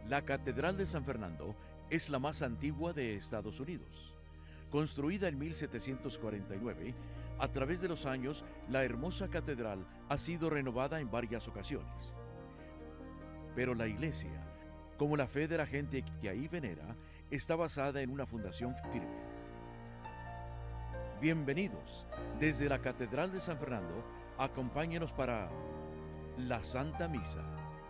La Catedral de San Fernando es la más antigua de Estados Unidos. Construida en 1749, a través de los años, la hermosa catedral ha sido renovada en varias ocasiones. Pero la iglesia, como la fe de la gente que ahí venera, está basada en una fundación firme. Bienvenidos. Desde la Catedral de San Fernando, acompáñenos para la Santa Misa.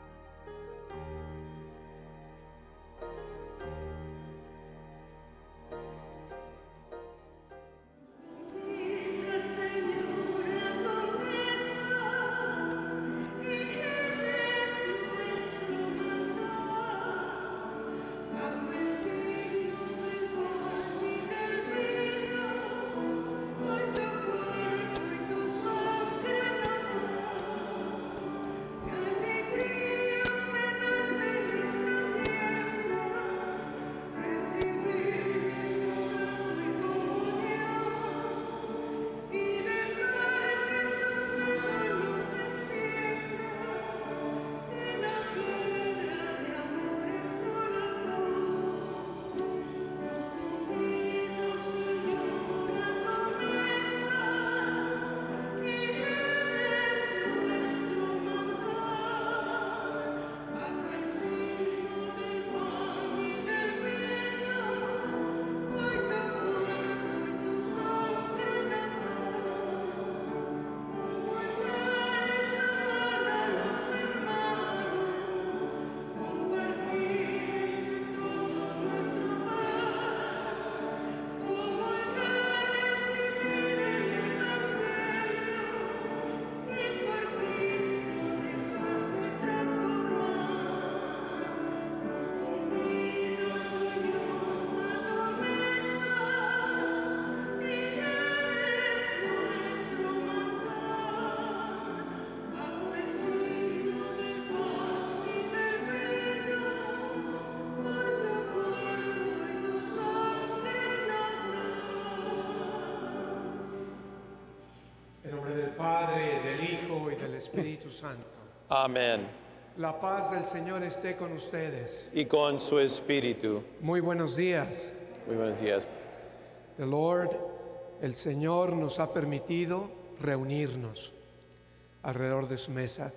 Padre, del Hijo y del Espíritu Santo. Amén. La paz del Señor esté con ustedes. Y con su espíritu. Muy buenos días. Muy buenos días. The Lord, el Señor nos ha permitido reunirnos alrededor de su mesa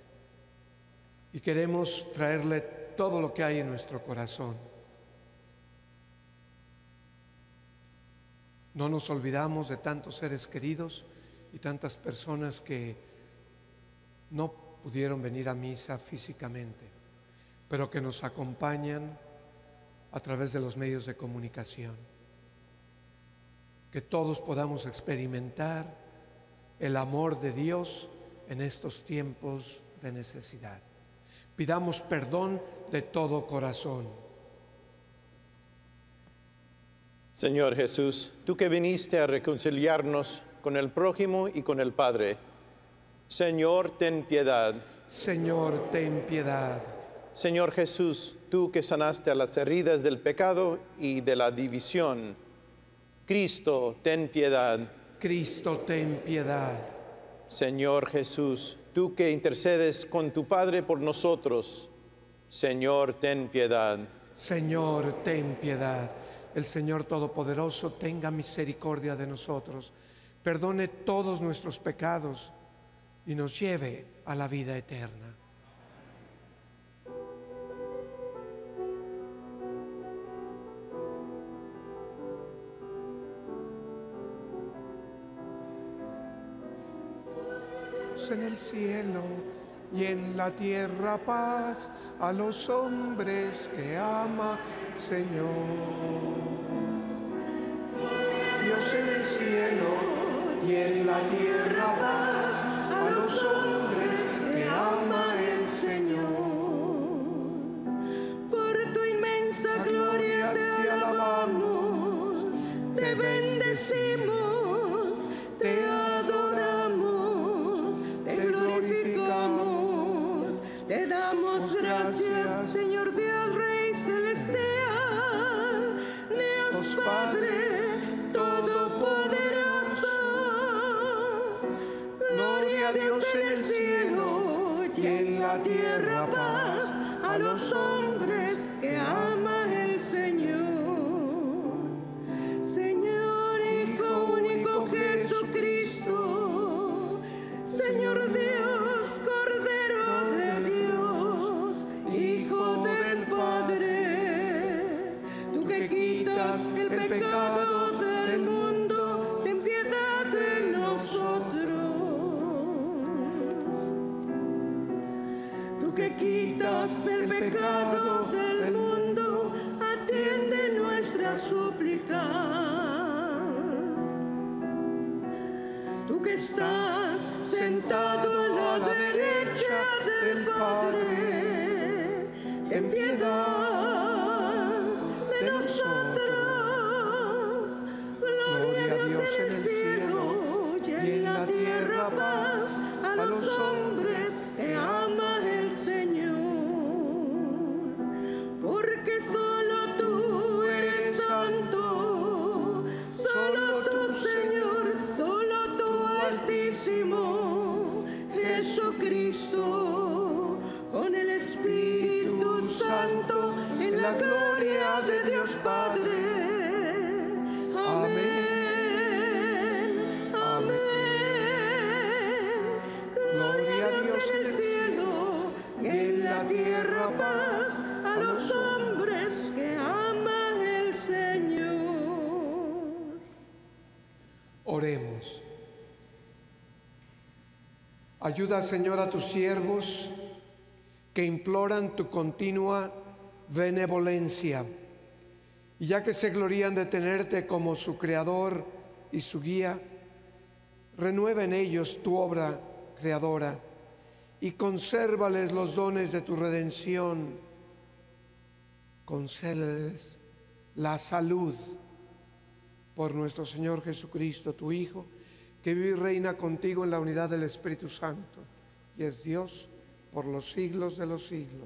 y queremos traerle todo lo que hay en nuestro corazón. No nos olvidamos de tantos seres queridos y tantas personas que no pudieron venir a misa físicamente, pero que nos acompañan a través de los medios de comunicación. Que todos podamos experimentar el amor de Dios en estos tiempos de necesidad. Pidamos perdón de todo corazón. Señor Jesús, tú que viniste a reconciliarnos con el prójimo y con el Padre, Señor, ten piedad. Señor, ten piedad. Señor Jesús, tú que sanaste a las heridas del pecado y de la división, Cristo, ten piedad. Cristo, ten piedad. Señor Jesús, tú que intercedes con tu Padre por nosotros, Señor, ten piedad. Señor, ten piedad. El Señor Todopoderoso tenga misericordia de nosotros, perdone todos nuestros pecados y nos lleve a la vida eterna. En el cielo y en la tierra paz a los hombres que ama el Señor. Dios en el cielo y en la tierra paz a los hombres que ama el Señor. Por tu inmensa gloria te alabamos, te bendecimos, te adoramos, te glorificamos, te damos gracias, Señor Dios, Rey celestial, Dios Padre Todopoderoso. Gloria a Dios en el cielo y en la tierra paz a a los hombres que ama el Señor. Señor, Hijo único Jesucristo, Señor Dios, Cordero de Dios, Hijo del Padre, tú que quitas el pecado del mundo, ten piedad de nosotros. Tú que quitas el pecado del mundo, atiende nuestras súplicas. Tú que estás sentado a la derecha del Padre, ten piedad de nosotros. Gloria a Dios en el cielo y en la tierra paz a los hombres que ama el Señor. Porque solo tú eres santo, solo tú, Señor, solo tú, Altísimo Jesucristo, con el Espíritu Santo, en la gloria de Dios Padre. Amén, amén. Gloria a Dios en el cielo y en la tierra paz a los hombres que ama el Señor. Oremos. Ayuda, Señor, a tus siervos que imploran tu continua benevolencia, y ya que se glorían de tenerte como su creador y su guía, renueva en ellos tu obra creadora y consérvales los dones de tu redención. Concédeles la salud por nuestro Señor Jesucristo, tu Hijo, que vive y reina contigo en la unidad del Espíritu Santo y es Dios por los siglos de los siglos.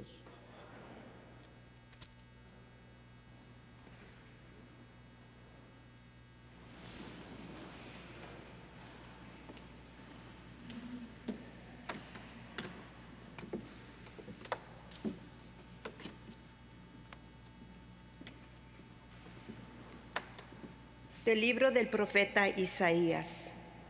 Del libro del profeta Isaías.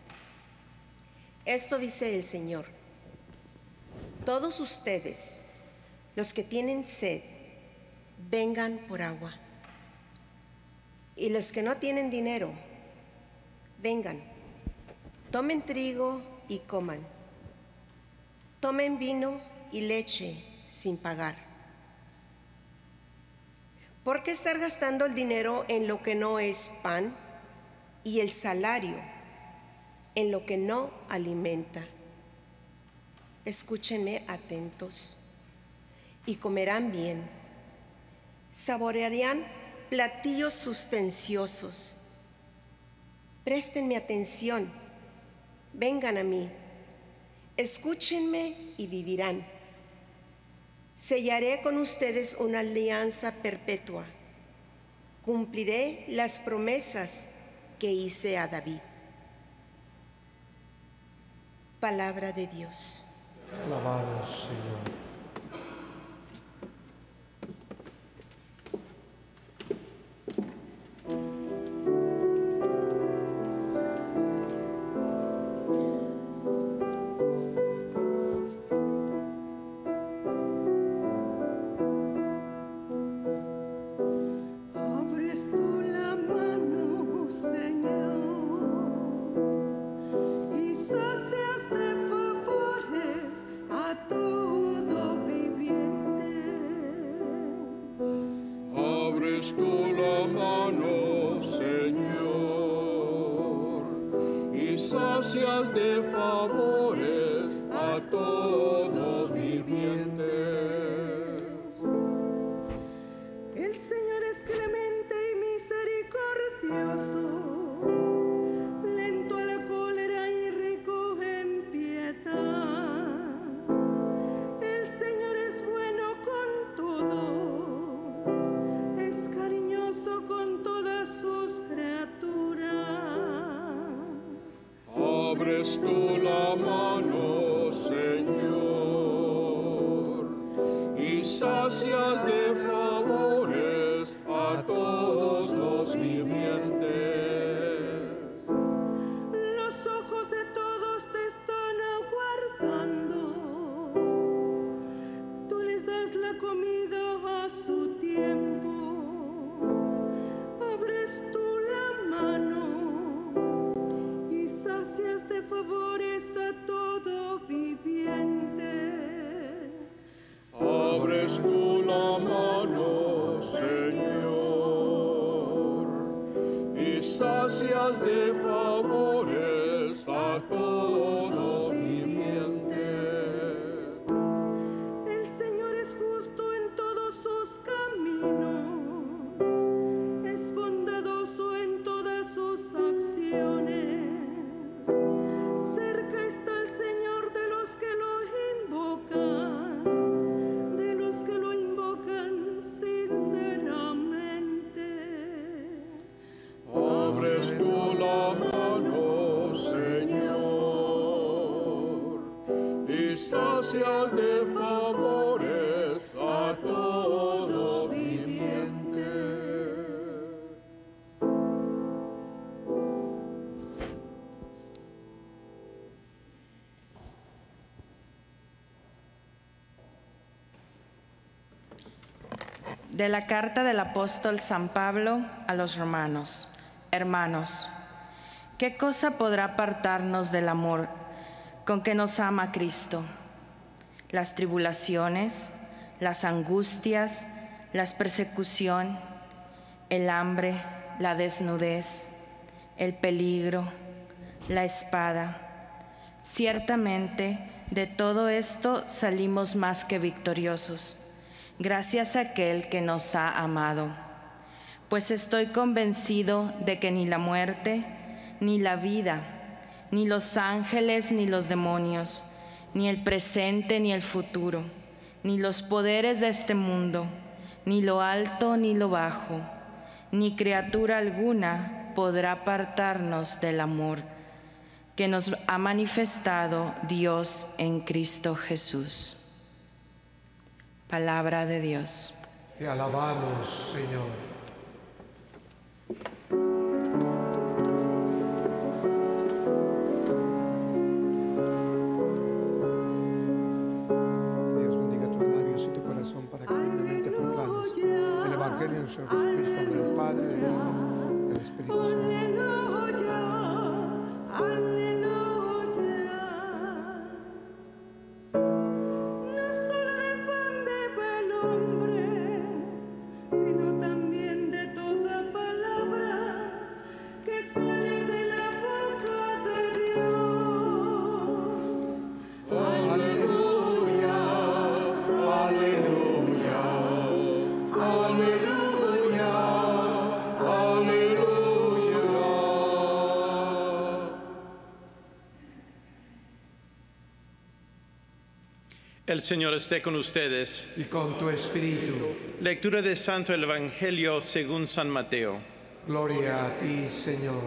Esto dice el Señor: todos ustedes, los que tienen sed, vengan por agua. Y los que no tienen dinero, vengan, tomen trigo y coman. Tomen vino y leche sin pagar. ¿Por qué estar gastando el dinero en lo que no es pan y el salario en lo que no alimenta? Escúchenme atentos y comerán bien. Saborearán platillos sustanciosos. Préstenme atención, vengan a mí, escúchenme y vivirán. Sellaré con ustedes una alianza perpetua. Cumpliré las promesas que hice a David. Palabra de Dios. Alabado, Señor. Abres tú la mano. sacias de favores a todos los vivientes. Los ojos de todos te están aguardando. Tú les das la comida a su tiempo. Abres tú la mano y sacias de favores a todo viviente. Abres tú la mano, Señor, y sacias de favores a todos los vivientes. El Señor es justo en todos sus caminos, es bondadoso en todas sus acciones. Cerca está el Señor de los que lo invocan, de los que lo invocan sinceramente. Abres tú la mano, Señor, y sacias de favores a todos los vivientes. De la carta del apóstol San Pablo a los romanos. Hermanos, ¿qué cosa podrá apartarnos del amor con que nos ama Cristo? Las tribulaciones, las angustias, la persecución, el hambre, la desnudez, el peligro, la espada. Ciertamente, de todo esto salimos más que victoriosos, gracias a aquel que nos ha amado. Pues estoy convencido de que ni la muerte, ni la vida, ni los ángeles, ni los demonios, ni el presente, ni el futuro, ni los poderes de este mundo, ni lo alto, ni lo bajo, ni criatura alguna podrá apartarnos del amor que nos ha manifestado Dios en Cristo Jesús. Palabra de Dios. Te alabamos, Señor. Que Dios bendiga tus labios y tu corazón para que dignamente proclames el Evangelio de nuestro Jesucristo, en el Padre, del Hijo y del Espíritu Santo. Aleluya. No solo de pan vive el hombre, sino también de toda palabra que sale de la boca de Dios. Aleluya, aleluya, aleluya, aleluya. El Señor esté con ustedes. Y con tu espíritu. Lectura del Santo Evangelio según San Mateo. Gloria a ti, Señor.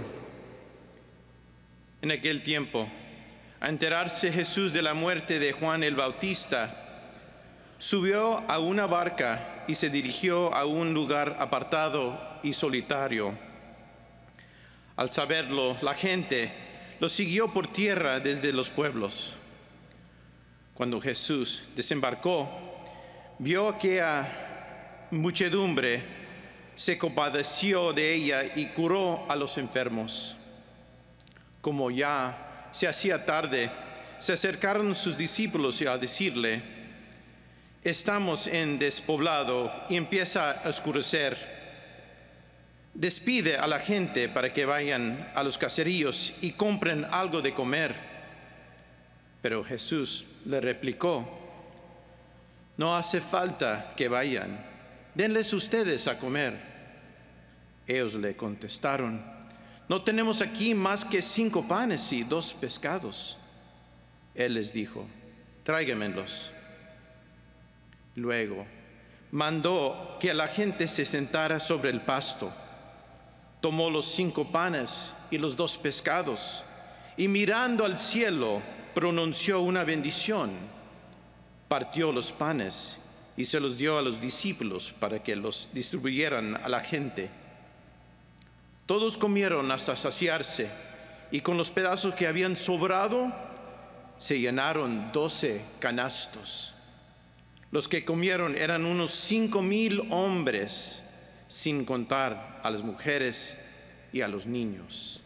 En aquel tiempo, a enterarse Jesús de la muerte de Juan el Bautista, subió a una barca y se dirigió a un lugar apartado y solitario. Al saberlo, la gente lo siguió por tierra desde los pueblos. Cuando Jesús desembarcó, vio aquella muchedumbre, se compadeció de ella y curó a los enfermos. Como ya se hacía tarde, se acercaron sus discípulos a decirle: estamos en despoblado y empieza a oscurecer. Despide a la gente para que vayan a los caseríos y compren algo de comer. Pero Jesús le replicó: no hace falta que vayan, denles ustedes a comer. Ellos le contestaron: no tenemos aquí más que 5 panes y 2 pescados. Él les dijo: tráigamelos. Luego mandó que la gente se sentara sobre el pasto. Tomó los 5 panes y los 2 pescados y mirando al cielo pronunció una bendición. Partió los panes y se los dio a los discípulos para que los distribuyeran a la gente. Todos comieron hasta saciarse, y con los pedazos que habían sobrado se llenaron 12 canastos. Los que comieron eran unos 5,000 hombres, sin contar a las mujeres y a los niños.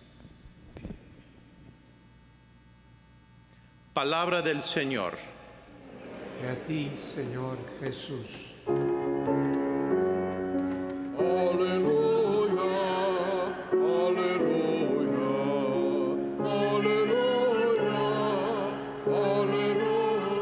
Palabra del Señor. Y a ti, Señor Jesús. Aleluya, aleluya, aleluya, aleluya.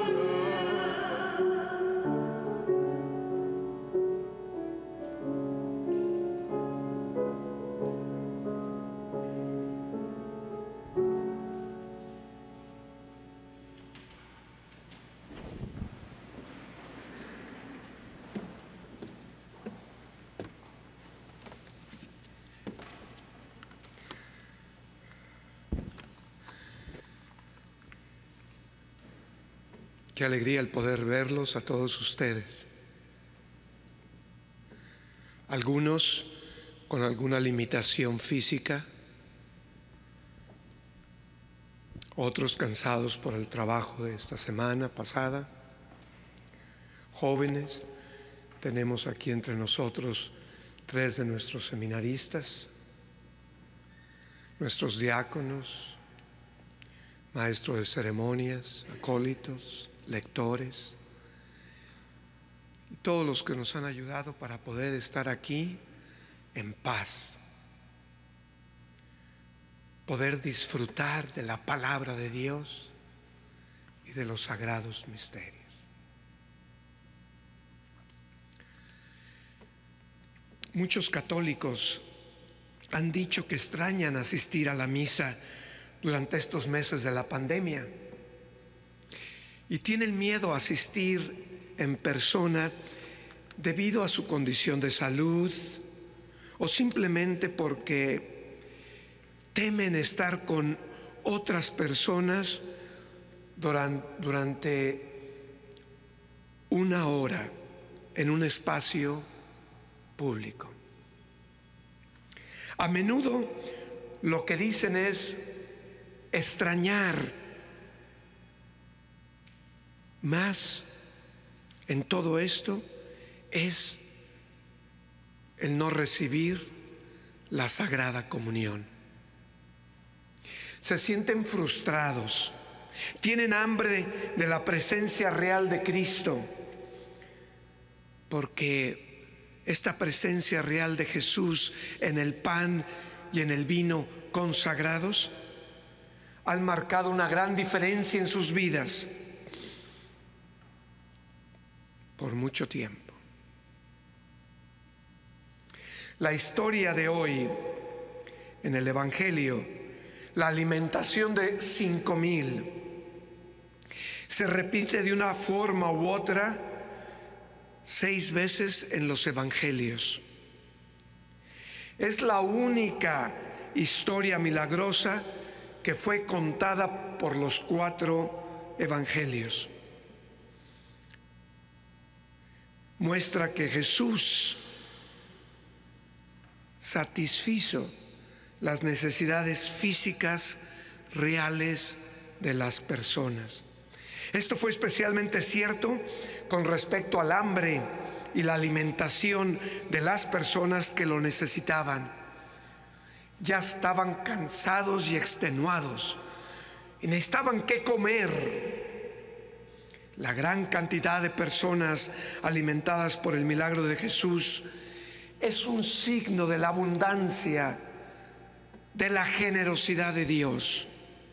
Qué alegría el poder verlos a todos ustedes. Algunos con alguna limitación física, otros cansados por el trabajo de esta semana pasada, jóvenes. Tenemos aquí entre nosotros 3 de nuestros seminaristas, nuestros diáconos, maestros de ceremonias, acólitos, lectores, y todos los que nos han ayudado para poder estar aquí en paz, poder disfrutar de la palabra de Dios y de los sagrados misterios. Muchos católicos han dicho que extrañan asistir a la misa durante estos meses de la pandemia y tienen miedo a asistir en persona debido a su condición de salud o simplemente porque temen estar con otras personas durante una hora en un espacio público. A menudo lo que dicen es extrañar. Más en todo esto es el no recibir la Sagrada Comunión. Se sienten frustrados, tienen hambre de la presencia real de Cristo, porque esta presencia real de Jesús en el pan y en el vino consagrados han marcado una gran diferencia en sus vidas por mucho tiempo. La historia de hoy en el Evangelio, la alimentación de 5,000, se repite de una forma u otra 6 veces en los Evangelios. Es la única historia milagrosa que fue contada por los 4 Evangelios. Muestra que Jesús satisfizo las necesidades físicas reales de las personas. Esto fue especialmente cierto con respecto al hambre y la alimentación de las personas que lo necesitaban. Ya estaban cansados y extenuados y necesitaban qué comer. La gran cantidad de personas alimentadas por el milagro de Jesús es un signo de la abundancia, de la generosidad de Dios.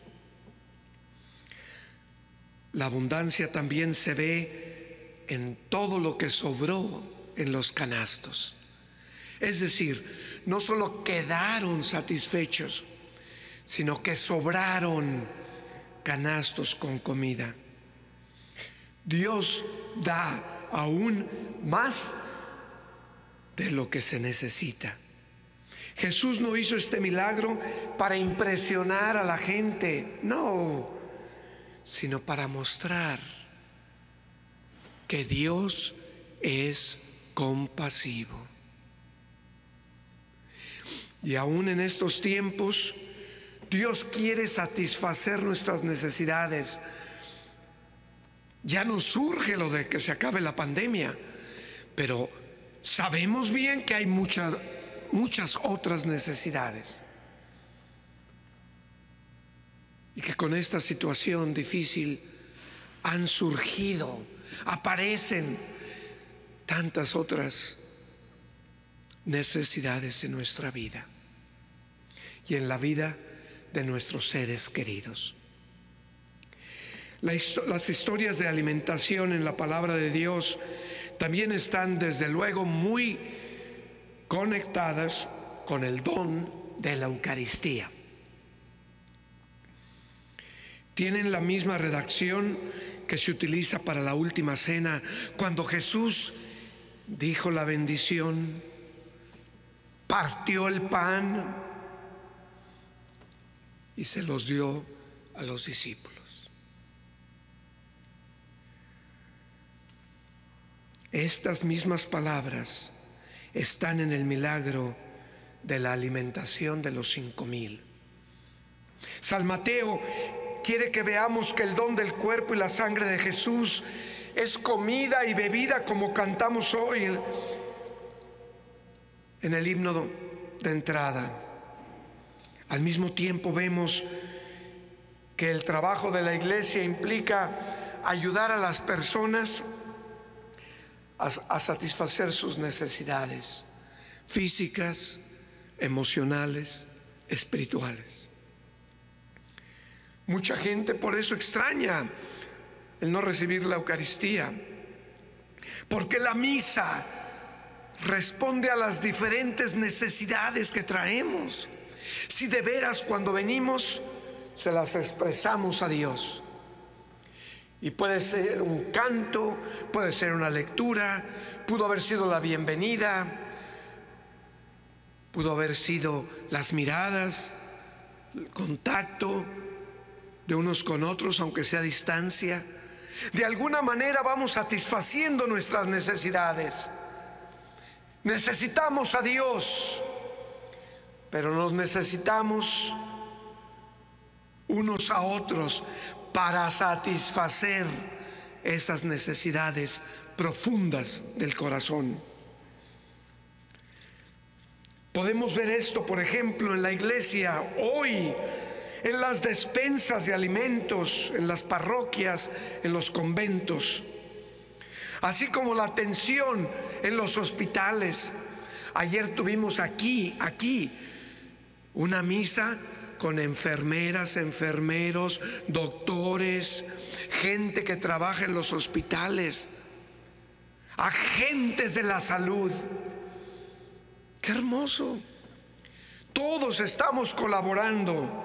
La abundancia también se ve en todo lo que sobró en los canastos. Es decir, no solo quedaron satisfechos, sino que sobraron canastos con comida. Dios da aún más de lo que se necesita. Jesús no hizo este milagro para impresionar a la gente, no, sino para mostrar que Dios es compasivo. Y aún en estos tiempos, Dios quiere satisfacer nuestras necesidades. Ya nos surge lo de que se acabe la pandemia, pero sabemos bien que hay muchas otras necesidades. Y que con esta situación difícil han surgido, aparecen tantas otras necesidades en nuestra vida y en la vida de nuestros seres queridos. Las historias de alimentación en la palabra de Dios también están desde luego muy conectadas con el don de la Eucaristía. Tienen la misma redacción que se utiliza para la última cena, cuando Jesús dijo la bendición, partió el pan y se los dio a los discípulos. Estas mismas palabras están en el milagro de la alimentación de los 5,000. San Mateo quiere que veamos que el don del cuerpo y la sangre de Jesús es comida y bebida, como cantamos hoy en el himno de entrada. Al mismo tiempo vemos que el trabajo de la Iglesia implica ayudar a las personas a satisfacer sus necesidades físicas, emocionales, espirituales. Mucha gente por eso extraña el no recibir la Eucaristía, porque la misa responde a las diferentes necesidades que traemos. Si de veras cuando venimos se las expresamos a Dios. Y puede ser un canto, puede ser una lectura, pudo haber sido la bienvenida, pudo haber sido las miradas, el contacto de unos con otros, aunque sea a distancia. De alguna manera vamos satisfaciendo nuestras necesidades. Necesitamos a Dios, pero nos necesitamos unos a otros para satisfacer esas necesidades profundas del corazón. Podemos ver esto, por ejemplo, en la iglesia hoy, en las despensas de alimentos, en las parroquias, en los conventos, así como la atención en los hospitales. Ayer tuvimos aquí una misa con enfermeras, enfermeros, doctores, gente que trabaja en los hospitales, agentes de la salud. ¡Qué hermoso! Todos estamos colaborando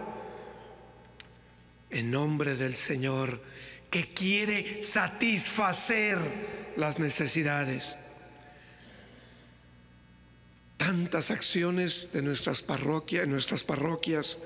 en nombre del Señor, que quiere satisfacer las necesidades. Tantas acciones de nuestras parroquias,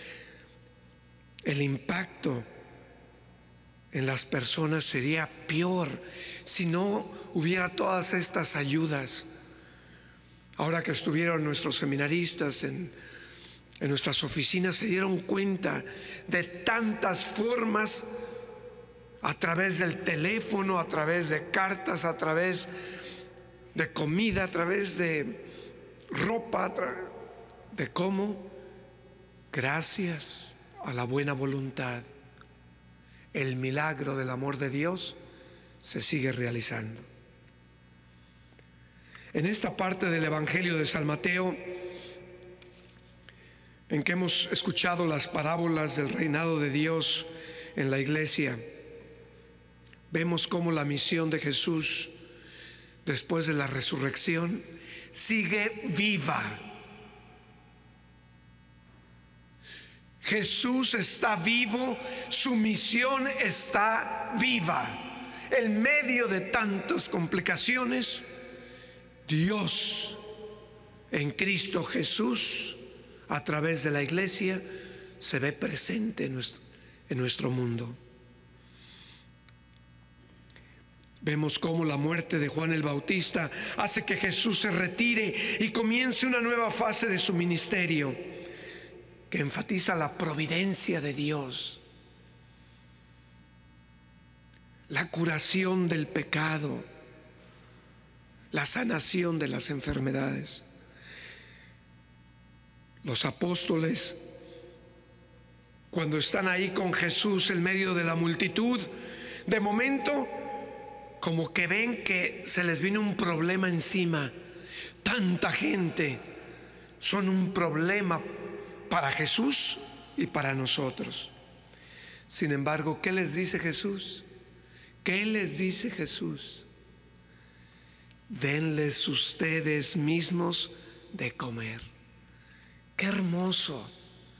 el impacto en las personas sería peor si no hubiera todas estas ayudas. Ahora que estuvieron nuestros seminaristas en nuestras oficinas, se dieron cuenta de tantas formas, a través del teléfono, a través de cartas, a través de comida, a través de ropa, de cómo, gracias a la buena voluntad, el milagro del amor de Dios se sigue realizando. En esta parte del Evangelio de San Mateo, en que hemos escuchado las parábolas del reinado de Dios en la iglesia, vemos cómo la misión de Jesús después de la resurrección sigue viva. Jesús está vivo, su misión está viva. En medio de tantas complicaciones, Dios en Cristo Jesús, a través de la iglesia, se ve presente en nuestro mundo. Vemos cómo la muerte de Juan el Bautista hace que Jesús se retire y comience una nueva fase de su ministerio, que enfatiza la providencia de Dios, la curación del pecado, la sanación de las enfermedades. Los apóstoles, cuando están ahí con Jesús en medio de la multitud, de momento como que ven que se les viene un problema encima. Tanta gente son un problema para Jesús y para nosotros. Sin embargo, ¿qué les dice Jesús? ¿Qué les dice Jesús? Denles ustedes mismos de comer. ¡Qué hermoso!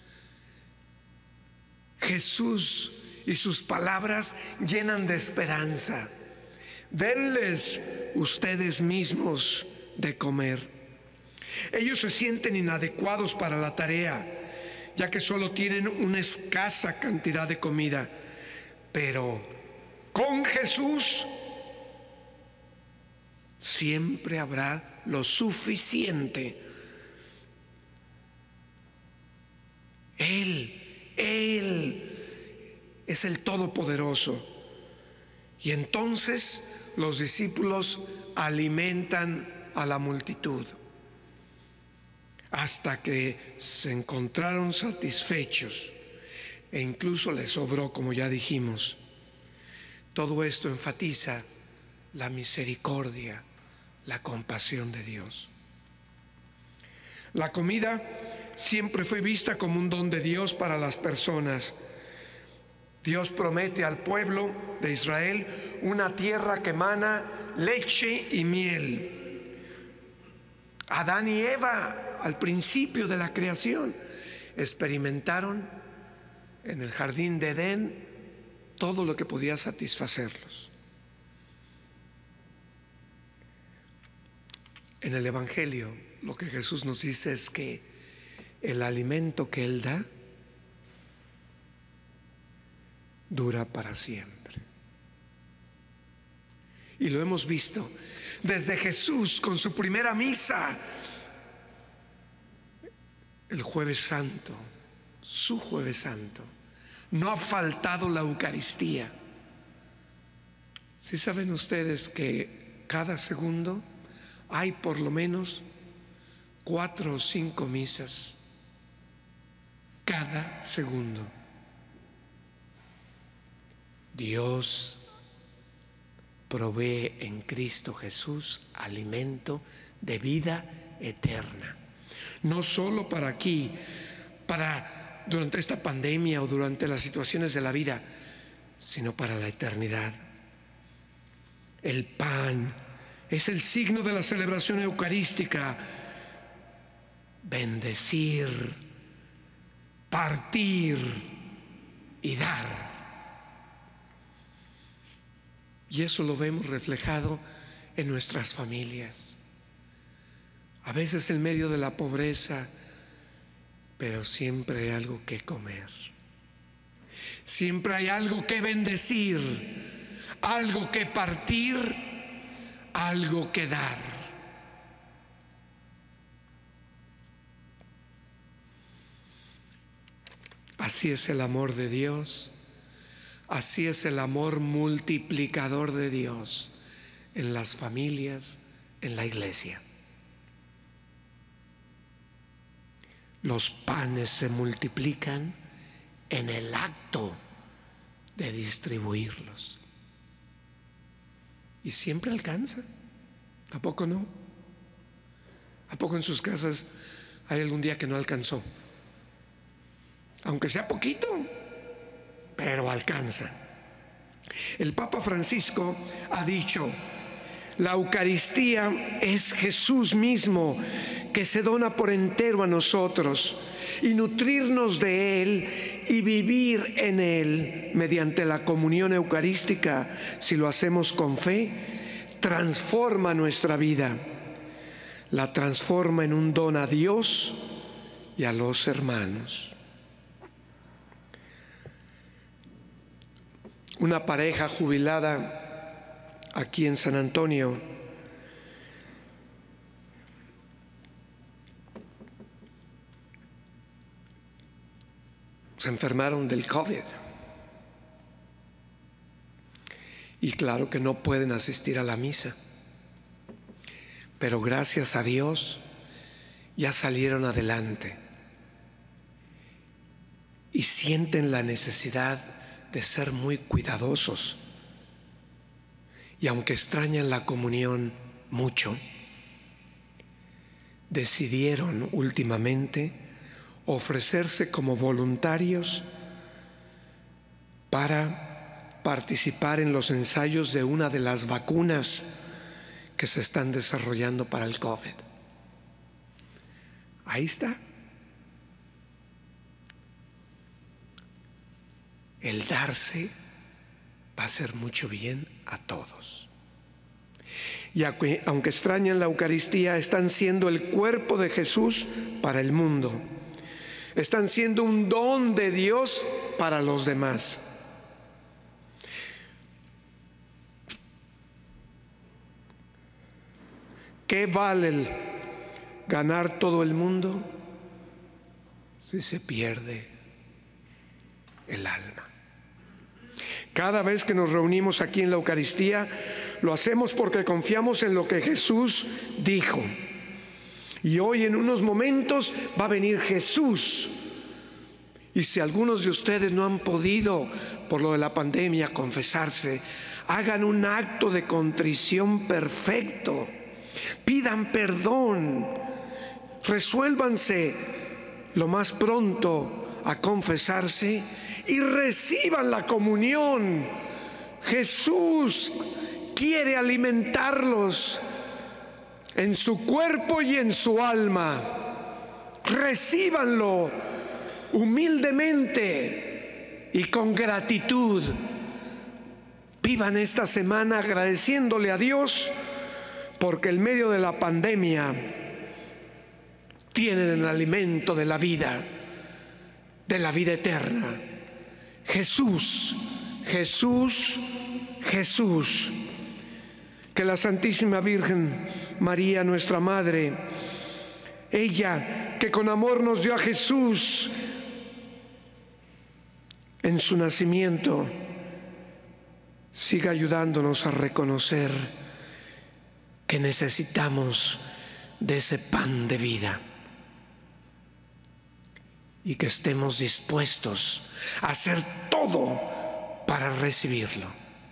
Jesús y sus palabras llenan de esperanza. Denles ustedes mismos de comer. Ellos se sienten inadecuados para la tarea, ya que solo tienen una escasa cantidad de comida. Pero con Jesús siempre habrá lo suficiente. Él es el Todopoderoso. Y entonces los discípulos alimentan a la multitud hasta que se encontraron satisfechos e incluso les sobró, como ya dijimos. Todo esto enfatiza la misericordia, la compasión de Dios. La comida siempre fue vista como un don de Dios para las personas. Dios promete al pueblo de Israel una tierra que emana leche y miel. Adán y Eva, al principio de la creación, experimentaron en el jardín de Edén todo lo que podía satisfacerlos. En el Evangelio, lo que Jesús nos dice es que el alimento que Él da dura para siempre. Y lo hemos visto desde Jesús con su primera misa, el Jueves Santo, su Jueves Santo. No ha faltado la Eucaristía. ¿Sí saben ustedes que cada segundo hay por lo menos 4 o 5 misas? Cada segundo. Dios provee en Cristo Jesús alimento de vida eterna. No solo para aquí, para durante esta pandemia o durante las situaciones de la vida, sino para la eternidad. El pan es el signo de la celebración eucarística. Bendecir, partir y dar. Y eso lo vemos reflejado en nuestras familias. A veces en medio de la pobreza, pero siempre hay algo que comer. Siempre hay algo que bendecir, algo que partir, algo que dar. Así es el amor de Dios. Así es el amor multiplicador de Dios en las familias, en la iglesia. Los panes se multiplican en el acto de distribuirlos. Y siempre alcanza. ¿A poco no? ¿A poco en sus casas hay algún día que no alcanzó? Aunque sea poquito, pero alcanza. El Papa Francisco ha dicho: la Eucaristía es Jesús mismo que se dona por entero a nosotros, y nutrirnos de Él y vivir en Él mediante la comunión eucarística, si lo hacemos con fe, transforma nuestra vida, la transforma en un don a Dios y a los hermanos. Una pareja jubilada aquí en San Antonio, se enfermaron del COVID. Y claro que no pueden asistir a la misa. Pero gracias a Dios ya salieron adelante. Y sienten la necesidad de ser muy cuidadosos. Y aunque extrañan la comunión mucho, decidieron últimamente ofrecerse como voluntarios para participar en los ensayos de una de las vacunas que se están desarrollando para el COVID. Ahí está. El darse va a hacer mucho bien a todos. Y aunque extrañan la Eucaristía, están siendo el cuerpo de Jesús para el mundo. Están siendo un don de Dios para los demás. ¿Qué vale el ganar todo el mundo si se pierde el alma? Cada vez que nos reunimos aquí en la Eucaristía, lo hacemos porque confiamos en lo que Jesús dijo. Y hoy en unos momentos va a venir Jesús. Y si algunos de ustedes no han podido, por lo de la pandemia, confesarse, hagan un acto de contrición perfecto. Pidan perdón, resuélvanse lo más pronto a confesarse y reciban la comunión. Jesús quiere alimentarlos en su cuerpo y en su alma. Recíbanlo humildemente y con gratitud. Vivan esta semana agradeciéndole a Dios porque en medio de la pandemia tienen el alimento de la vida eterna. Jesús, Jesús, Jesús. Que la Santísima Virgen María, nuestra Madre, ella que con amor nos dio a Jesús en su nacimiento, siga ayudándonos a reconocer que necesitamos de ese pan de vida y que estemos dispuestos a hacer todo para recibirlo.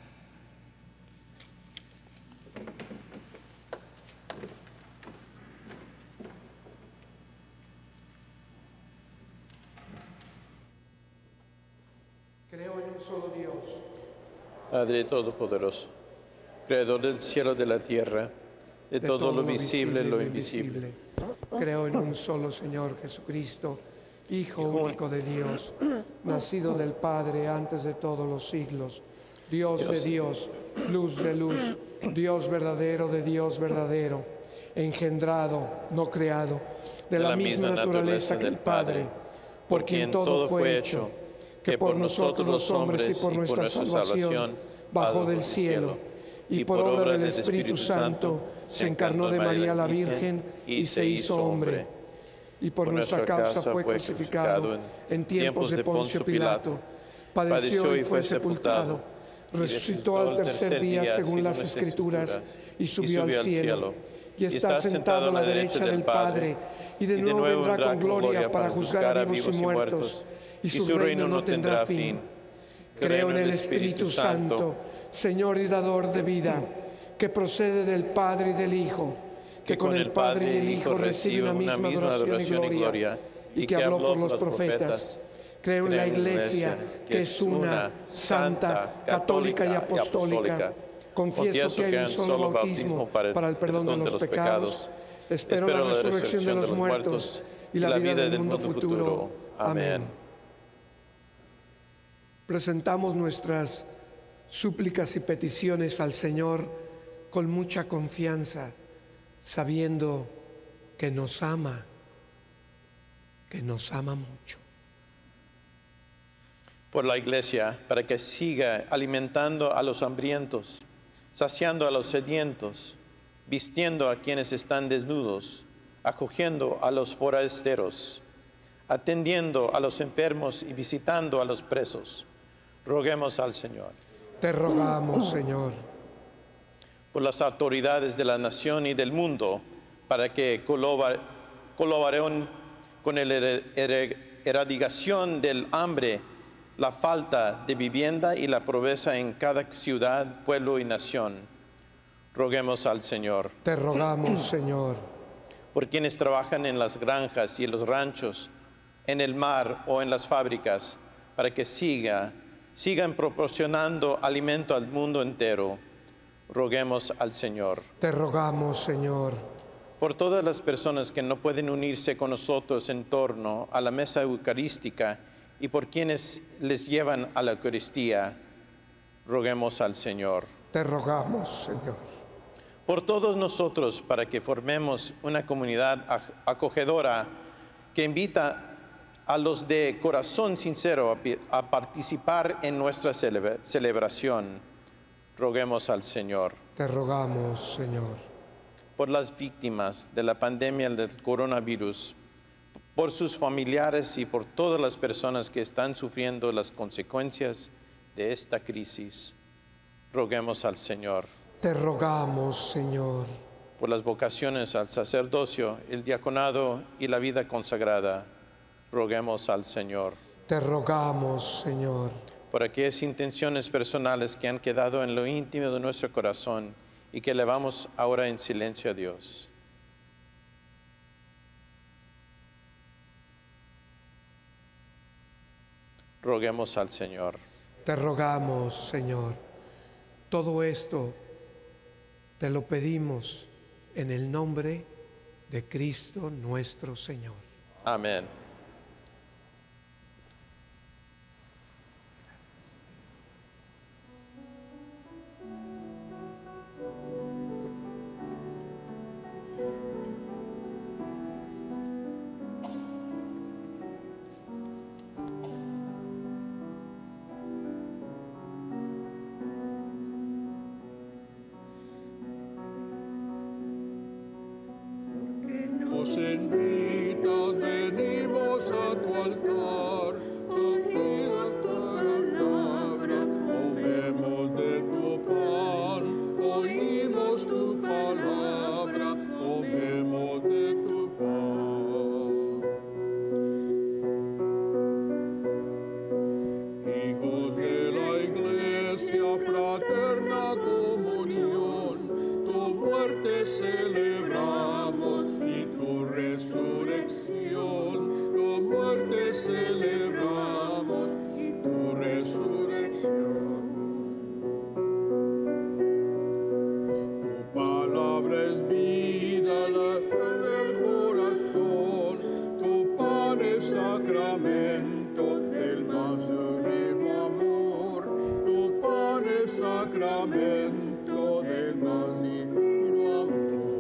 Creo en un solo Dios, Padre Todopoderoso, Creador del cielo y de la tierra, de todo lo visible y lo invisible. Creo en un solo Señor Jesucristo, Hijo único de Dios, nacido del Padre antes de todos los siglos, Dios de Dios, luz de luz, Dios verdadero de Dios verdadero, engendrado, no creado, de la misma naturaleza que el Padre, por quien todo fue hecho, que por nosotros los hombres y por nuestra salvación bajó del cielo, y por obra del Espíritu Santo se encarnó de María la Virgen y se hizo hombre. Y por nuestra causa fue crucificado en tiempos de Poncio Pilato, padeció y fue sepultado, resucitó al tercer día según las Escrituras y subió al cielo. Y está sentado a la derecha del Padre, y de nuevo vendrá con gloria para juzgar a vivos y muertos, y su reino no tendrá fin. Creo en el Espíritu Santo, Señor y dador de vida, que procede del Padre y del Hijo, que con el Padre y el Hijo recibe una misma adoración y gloria, y que habló por los profetas. Creo en la Iglesia, que es una, santa, católica y apostólica. Confieso que hay un solo bautismo para el perdón de los pecados. Espero la resurrección de los muertos y la vida del mundo futuro. Amén. Presentamos nuestras súplicas y peticiones al Señor con mucha confianza, sabiendo que nos ama mucho. Por la Iglesia, para que siga alimentando a los hambrientos, saciando a los sedientos, vistiendo a quienes están desnudos, acogiendo a los forasteros, atendiendo a los enfermos y visitando a los presos. Roguemos al Señor. Te rogamos, Señor. Por las autoridades de la nación y del mundo, para que colaboren con la erradicación del hambre, la falta de vivienda y la pobreza en cada ciudad, pueblo y nación. Roguemos al Señor. Te rogamos, Señor. Por quienes trabajan en las granjas y en los ranchos, en el mar o en las fábricas, para que sigan proporcionando alimento al mundo entero. Roguemos al Señor. Te rogamos, Señor. Por todas las personas que no pueden unirse con nosotros en torno a la mesa eucarística y por quienes les llevan a la Eucaristía, roguemos al Señor. Te rogamos, Señor. Por todos nosotros, para que formemos una comunidad acogedora que invita a los de corazón sincero a participar en nuestra celebración, roguemos al Señor. Te rogamos, Señor. Por las víctimas de la pandemia del coronavirus, por sus familiares y por todas las personas que están sufriendo las consecuencias de esta crisis, roguemos al Señor. Te rogamos, Señor. Por las vocaciones al sacerdocio, el diaconado y la vida consagrada, roguemos al Señor. Te rogamos, Señor. Por aquellas intenciones personales que han quedado en lo íntimo de nuestro corazón y que elevamos ahora en silencio a Dios. Roguemos al Señor. Te rogamos, Señor. Todo esto te lo pedimos en el nombre de Cristo nuestro Señor. Amén. Nos invitas, venimos a tu altar, oímos tu palabra, comemos de tu pan, oímos tu palabra, comemos de tu pan. Hijos de la Iglesia, fraterna comunión, tu muerte celebramos y tu resurrección, tu muerte celebramos y tu resurrección. Tu palabra es vida, la fe del corazón, tu pan es sacramento del más sublime amor, tu pan es sacramento del más divino amor.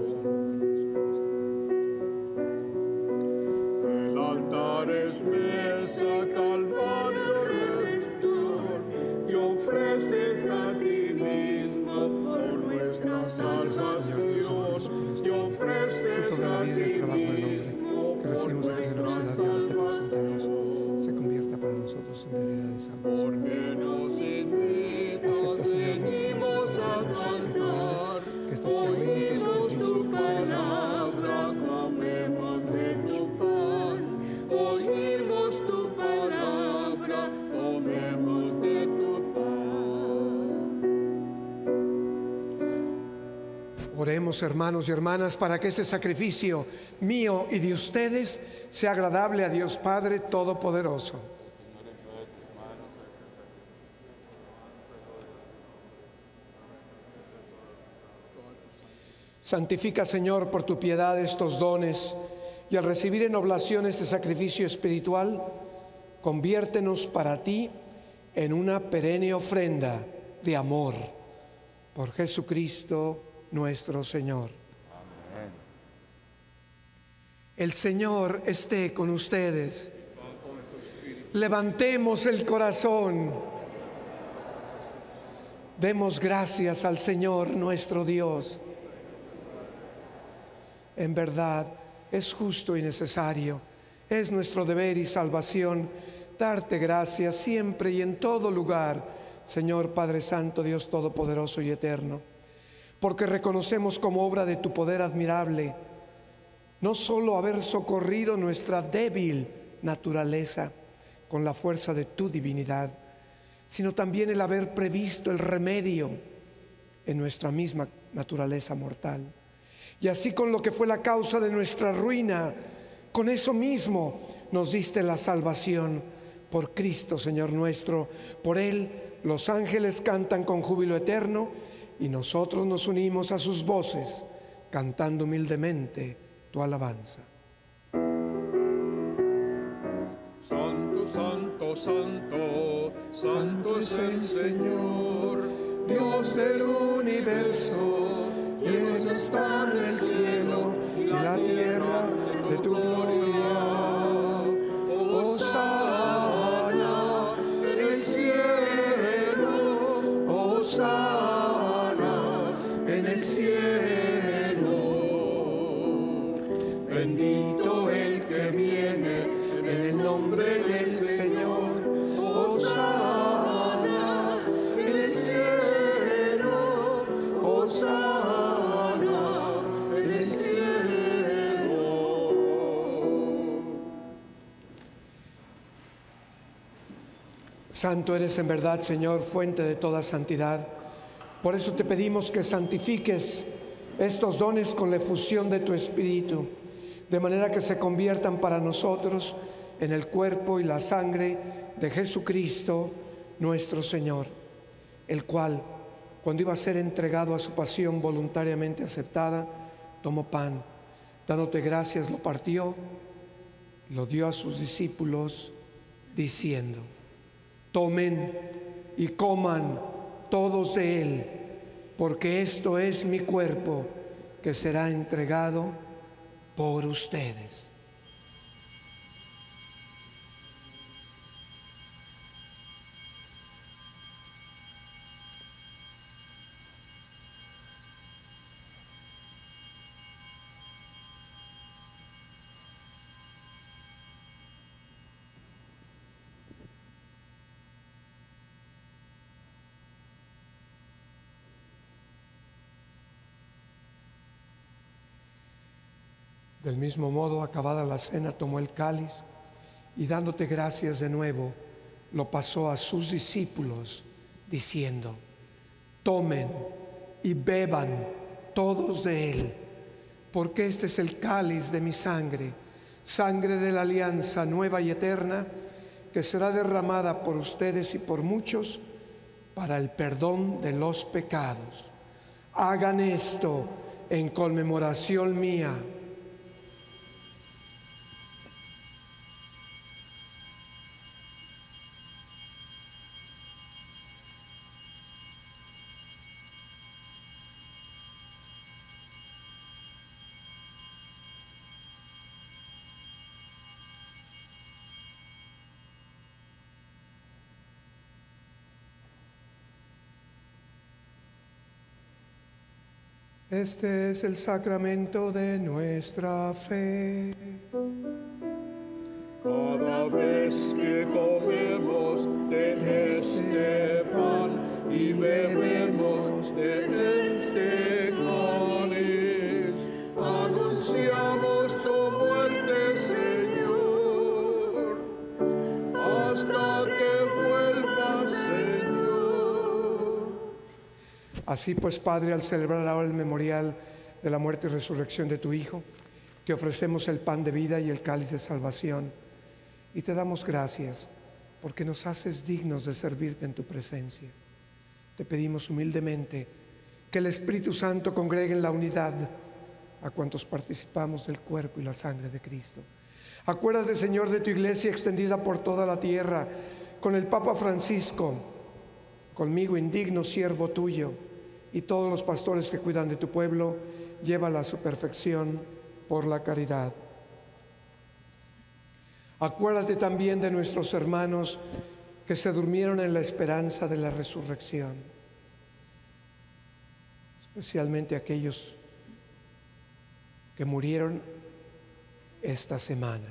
El altar es mesa, calvario, redentor, y ofreces a ti mismo por nuestra salvación, y ofreces Fruto de la a vida y el ti trabajo del hombre mismo que por recibimos de tu nuestra generosidad y ahora te presentamos, salvación. se convierta para nosotros en bebida de salvación. Porque nos invitas, Acepta, Señor, venimos a tu altar, que esta sea hoy nuestro oímos sacrificio, tu que sea la palabra, comemos de tu pan, oímos tu palabra, comemos de tu pan. Oremos, hermanos y hermanas, para que este sacrificio mío y de ustedes sea agradable a Dios Padre Todopoderoso. Santifica, Señor, por tu piedad estos dones y al recibir en oblación este sacrificio espiritual, conviértenos para ti en una perenne ofrenda de amor. Por Jesucristo nuestro Señor. Amén. El Señor esté con ustedes. Levantemos el corazón. Demos gracias al Señor nuestro Dios. En verdad, es justo y necesario, es nuestro deber y salvación darte gracias siempre y en todo lugar, Señor Padre Santo, Dios Todopoderoso y Eterno, porque reconocemos como obra de tu poder admirable no solo haber socorrido nuestra débil naturaleza con la fuerza de tu divinidad, sino también el haber previsto el remedio en nuestra misma naturaleza mortal. Y así, con lo que fue la causa de nuestra ruina, con eso mismo nos diste la salvación por Cristo, Señor nuestro. Por Él los ángeles cantan con júbilo eterno y nosotros nos unimos a sus voces, cantando humildemente tu alabanza. Santo, santo, santo, santo es el Señor, Dios del universo. Lleno está el cielo y la tierra de tu gloria. Hosana en el cielo, hosana en el cielo. Bendito el que viene en el nombre del Señor. Hosana en el cielo, hosana. Santo eres en verdad, Señor, fuente de toda santidad. Por eso te pedimos que santifiques estos dones con la efusión de tu Espíritu, de manera que se conviertan para nosotros en el cuerpo y la sangre de Jesucristo, nuestro Señor, el cual, cuando iba a ser entregado a su pasión voluntariamente aceptada, tomó pan, dándote gracias, lo partió, lo dio a sus discípulos, diciendo: tomen y coman todos de él, porque esto es mi cuerpo que será entregado por ustedes. Del mismo modo, acabada la cena, tomó el cáliz y, dándote gracias de nuevo, lo pasó a sus discípulos, diciendo: tomen y beban todos de él, porque este es el cáliz de mi sangre, sangre de la alianza nueva y eterna, que será derramada por ustedes y por muchos para el perdón de los pecados. Hagan esto en conmemoración mía. Este es el sacramento de nuestra fe. Cada vez que comemos de este pan y bebemos de este cáliz, anunciamos tu muerte, Señor, hasta que vuelvas, Señor. Así pues, Padre, al celebrar ahora el memorial de la muerte y resurrección de tu Hijo, te ofrecemos el pan de vida y el cáliz de salvación, y te damos gracias porque nos haces dignos de servirte en tu presencia. Te pedimos humildemente que el Espíritu Santo congregue en la unidad a cuantos participamos del cuerpo y la sangre de Cristo. Acuérdate, Señor, de tu iglesia extendida por toda la tierra, con el Papa Francisco, conmigo, indigno siervo tuyo, y todos los pastores que cuidan de tu pueblo. Llévala a su perfección por la caridad. Acuérdate también de nuestros hermanos que se durmieron en la esperanza de la resurrección. especialmente aquellos que murieron esta semana.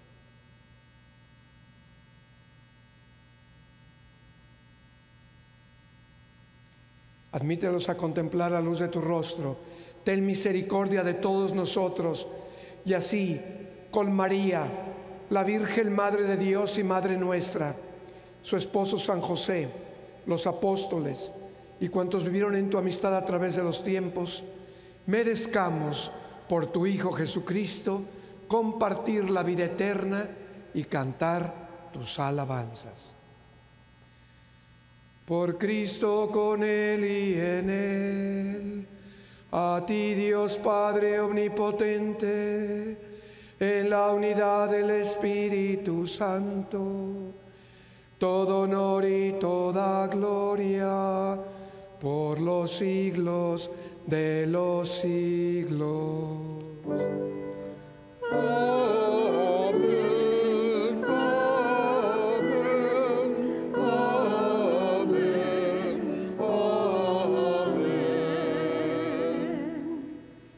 Admítelos a contemplar la luz de tu rostro. Ten misericordia de todos nosotros, y así, con María, la Virgen Madre de Dios y Madre nuestra, su esposo San José, los apóstoles y cuantos vivieron en tu amistad a través de los tiempos, merezcamos por tu Hijo Jesucristo compartir la vida eterna y cantar tus alabanzas. Por Cristo, con Él y en Él, a ti Dios Padre omnipotente, en la unidad del Espíritu Santo, todo honor y toda gloria por los siglos de los siglos. Amén, amén, amén, amén.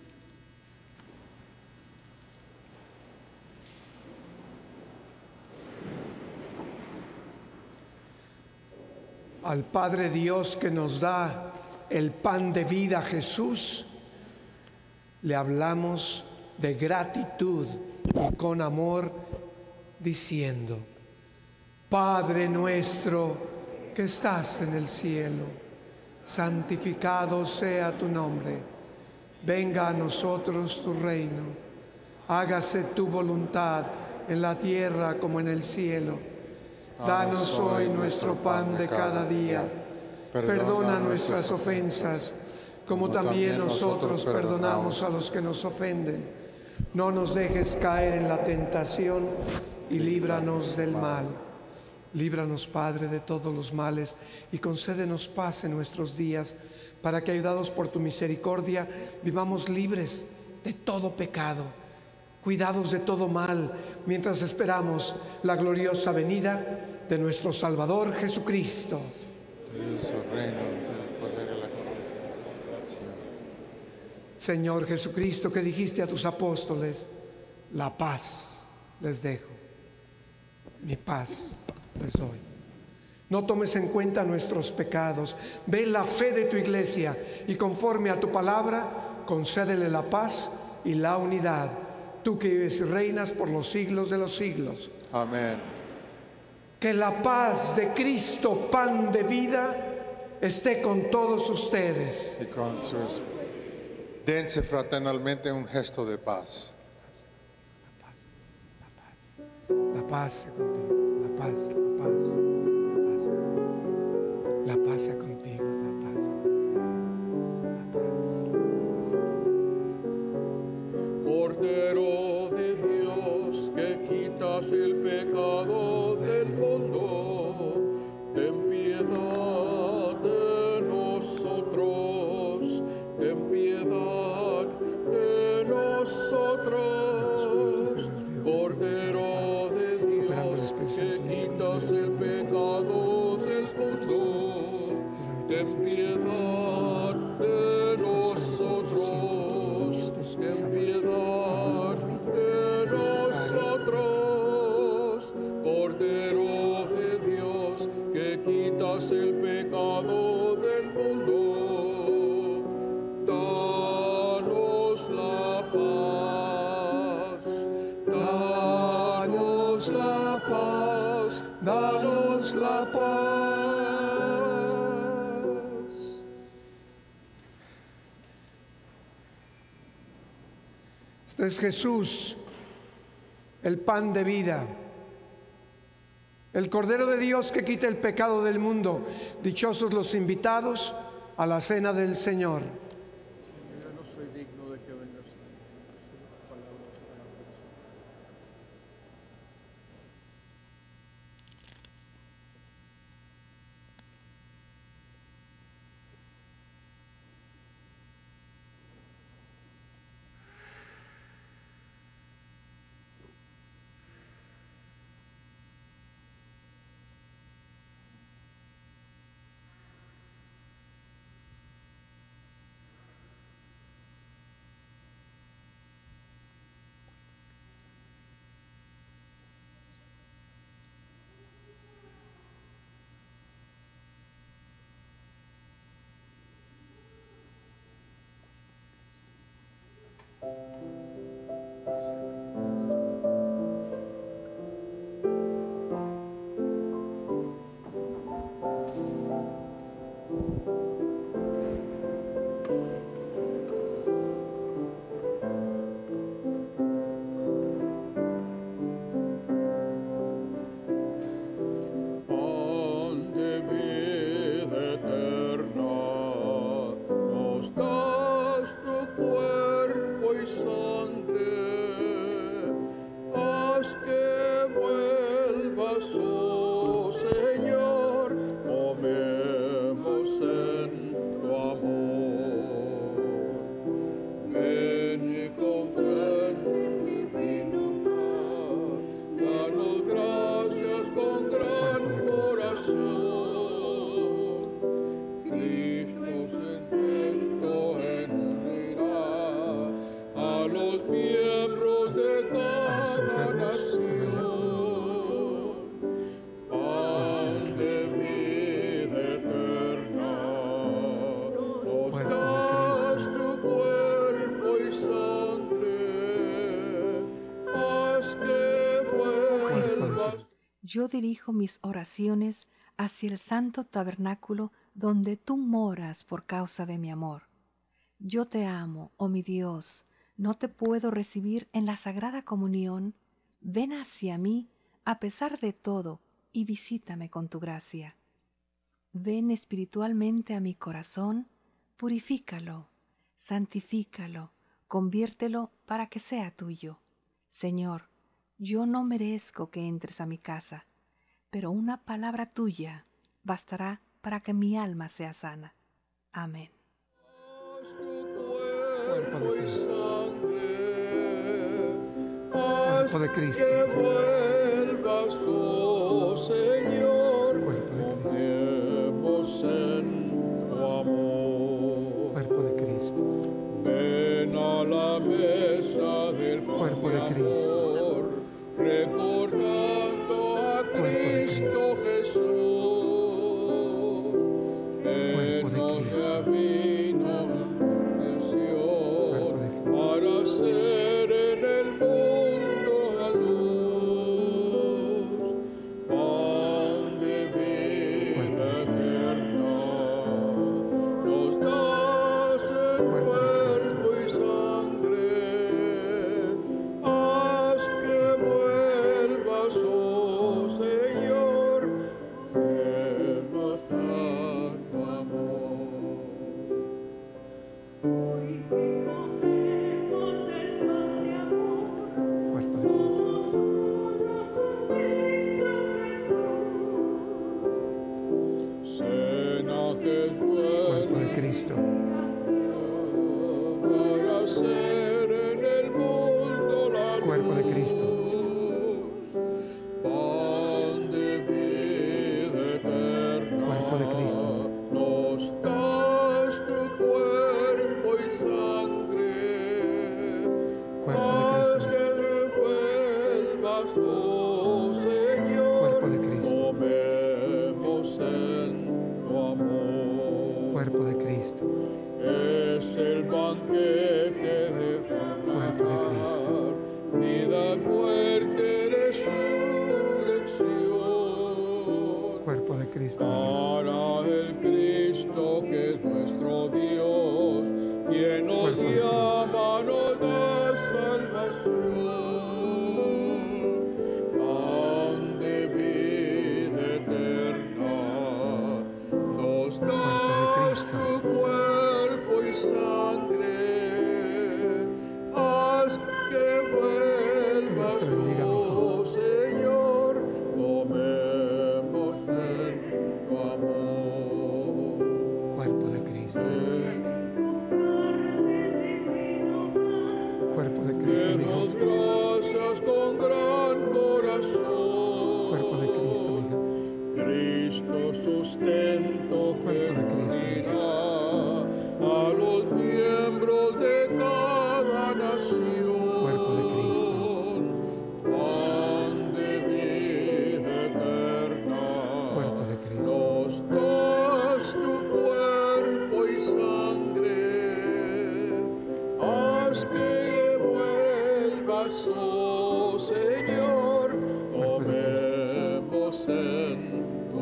Al Padre Dios que nos da el pan de vida, Jesús, le hablamos de gratitud y con amor, diciendo: Padre nuestro que estás en el cielo, santificado sea tu nombre. Venga a nosotros tu reino. Hágase tu voluntad en la tierra como en el cielo. Danos hoy nuestro pan de cada día. Perdona nuestras ofensas, como también nosotros perdonamos a los que nos ofenden. No nos dejes caer en la tentación y líbranos del mal. Líbranos, Padre, de todos los males y concédenos paz en nuestros días, para que, ayudados por tu misericordia, vivamos libres de todo pecado, cuidados de todo mal, mientras esperamos la gloriosa venida de nuestro Salvador Jesucristo. Señor Jesucristo, que dijiste a tus apóstoles: la paz les dejo, mi paz les doy. No tomes en cuenta nuestros pecados. Ve la fe de tu iglesia y, conforme a tu palabra, concédele la paz y la unidad. Tú que vives y reinas por los siglos de los siglos. Amén. Que la paz de Cristo, pan de vida, esté con todos ustedes. Y con su espíritu. Dense fraternalmente un gesto de paz. La paz sea contigo. La paz, la paz, la paz. La paz sea contigo. La paz sea contigo. La paz. Cordero de Dios, que quitas el pecado del mundo, ten piedad de nosotros, ten piedad de nosotros. Cordero de Dios, que quitas el pecado del mundo, ten piedad de nosotros, ten piedad de nosotros. Cordero de Dios, que quitas el pecado del mundo, danos la paz, danos la paz, danos la paz. Este es Jesús, el pan de vida, el Cordero de Dios que quita el pecado del mundo. Dichosos los invitados a la cena del Señor. Yo no soy digno de que vengas a mí, las palabras serán vencidas. Yo dirijo mis oraciones hacia el santo tabernáculo donde tú moras por causa de mi amor. Yo te amo, oh mi Dios, no te puedo recibir en la sagrada comunión. Ven hacia mí a pesar de todo y visítame con tu gracia. Ven espiritualmente a mi corazón, purifícalo, santifícalo, conviértelo para que sea tuyo. Señor, yo no merezco que entres a mi casa, pero una palabra tuya bastará para que mi alma sea sana. Amén. Cuerpo de Cristo. Cuerpo de Cristo. Cuerpo de Cristo. Ven a la mesa del Cuerpo de Cristo. Recordando a Cristo Jesús, Cuerpo de Cristo. vino para ser en el mundo la luz, pan de vida eterna, nos das el cuerpo y sangre. Haz que vuelvas, oh Señor, demostrar tu amor. Hoy que comemos del pan de amor, Cuerpo de Cristo. somos uno con Cristo Jesús. Cena que el Cuerpo de Cristo. para ser en el mundo la Cuerpo de Cristo. pan de vida eterna. Cuerpo de Cristo. Nos das tu cuerpo y sangre. Cuerpo de Haz Cristo. que devuelvas, oh Señor, Cuerpo de Cristo. comemos en tu amor. Cuerpo de Cristo. Es el banquete de Cuerpo de Cristo. vida, muerte, resurrección. Cuerpo de Cristo. Para el Cristo que es nuestro Dios, quien nos Cuerpo de Cristo. llama, nos da salvación. Pan de vida eterna, nos das tu cuerpo y sangre. Haz que vuelvas, Dios te bendiga, mi hijo. oh Señor, comemos en tu amor. Cuerpo de Cristo. Cuerpo de Cristo, mi Demos hijo. gracias con gran corazón. Cuerpo de Cristo, mi hijo. Cristo sustento que Cuerpo de Cristo. unirá a los miembros de cada nación. Cuerpo de Cristo. Pan de vida eterna. Cuerpo de Cristo. Nos das tu cuerpo y sangre. Haz que vaso, Señor, tomemos en tu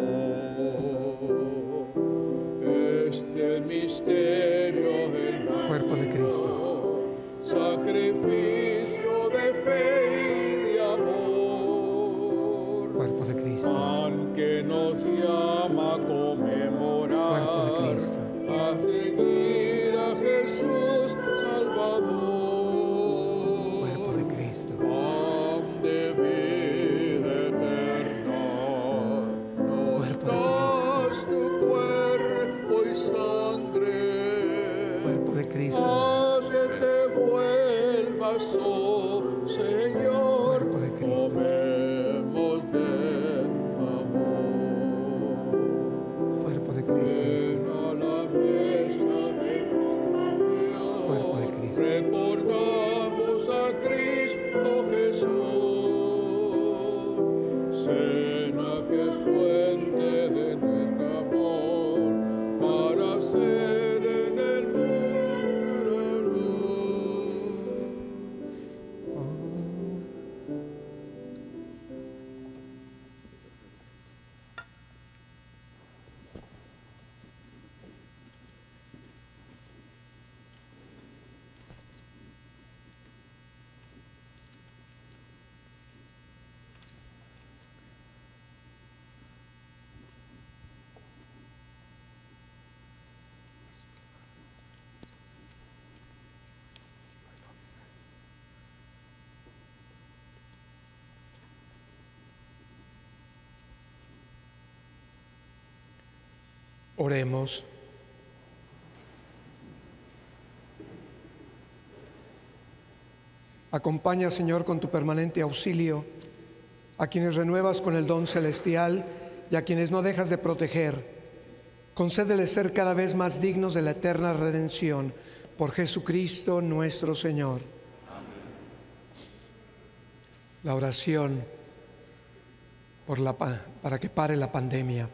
amor. Este misterio del Cuerpo de Cristo. Sacrificio de fe y de amor. Cuerpo de Cristo. Pan que nos llama a conmemorar. Cuerpo de Cristo. A seguir a Jesús Salvador. Cuerpo de Cristo. Pan de vida eterna. Nos das tu cuerpo y sangre. Cuerpo de Cristo. Haz que te vuelvas, oh Señor. Cuerpo de Cristo. Comemos de tu amor. Cuerpo de Cristo. Ven a la mesa de Cuerpo de Cristo. recordamos a Cristo Jesús, cena que es fuente de nuestro amor, para ser en el mundo luz. Oremos. Acompaña, Señor, con tu permanente auxilio a quienes renuevas con el don celestial y a quienes no dejas de proteger. Concédeles ser cada vez más dignos de la eterna redención por Jesucristo nuestro Señor. La oración para que pare la pandemia.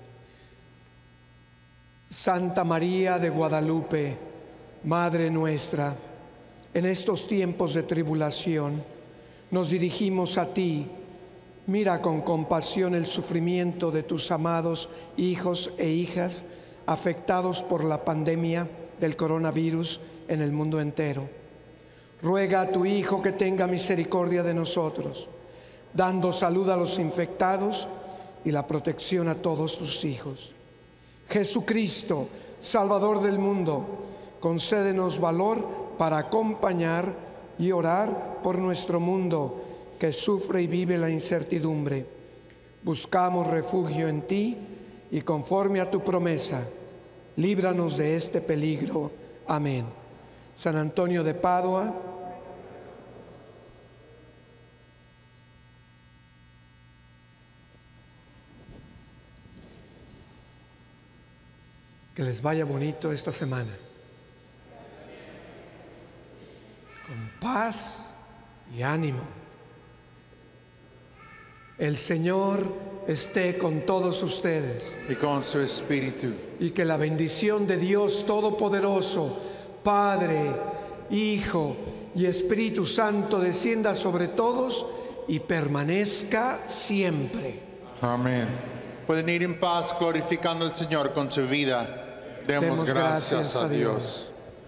Santa María de Guadalupe, Madre nuestra, en estos tiempos de tribulación, nos dirigimos a ti. Mira con compasión el sufrimiento de tus amados hijos e hijas afectados por la pandemia del coronavirus en el mundo entero. Ruega a tu Hijo que tenga misericordia de nosotros, dando salud a los infectados y la protección a todos tus hijos. Jesucristo, Salvador del mundo, concédenos valor para acompañar y orar por nuestro mundo que sufre y vive la incertidumbre. Buscamos refugio en ti y conforme a tu promesa, líbranos de este peligro. Amén. San Antonio de Padua, que les vaya bonito esta semana. Con paz y ánimo. El Señor esté con todos ustedes. Y con su espíritu. Y que la bendición de Dios Todopoderoso, Padre, Hijo y Espíritu Santo descienda sobre todos y permanezca siempre. Amén. Pueden ir en paz glorificando al Señor con su vida. Demos gracias a Dios.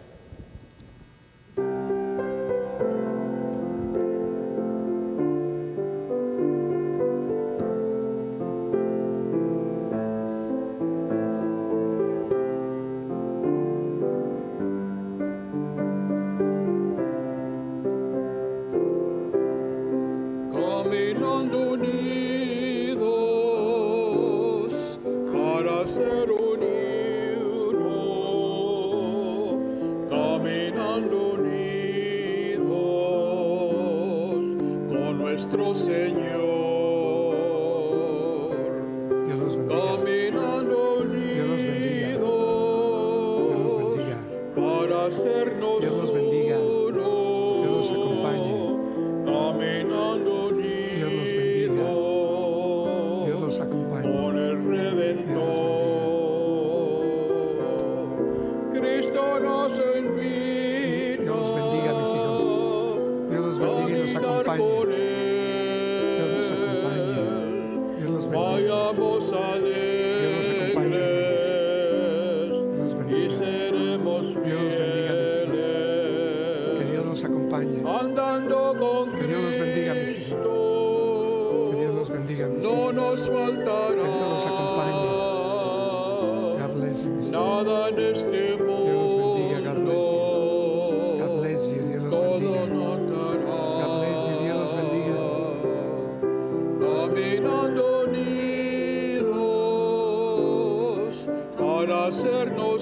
Caminando unidos para ser uno, caminando unidos con nuestro Señor. Dios los bendiga. Caminando unidos para hacernos Dios los bendiga. uno. Dios los acompañe. Caminando Dios los bendiga. Dios los acompañe. con el Redentor. Cristo nos invita. Dios los bendiga, mis hijos. Dios los bendiga y los acompañe. con Él. Dios los acompañe. Dios los bendiga. Vayamos alegres. Dios los acompañe, hermanos. Dios los bendiga. Y seremos Dios los bendiga, mis hijos. Que Dios los acompañe. andando con Que Dios los bendiga, mis hijos. Cristo. Que Dios los bendiga, mis No hijos. nos faltará Que Dios los acompañe. God bless you, mis hijos. nada en este mundo. Dios los bendiga. God bless you. God bless you. Dios los Todo bendiga. nos dará. God bless you. Dios los bendiga. Caminando unidos para hacernos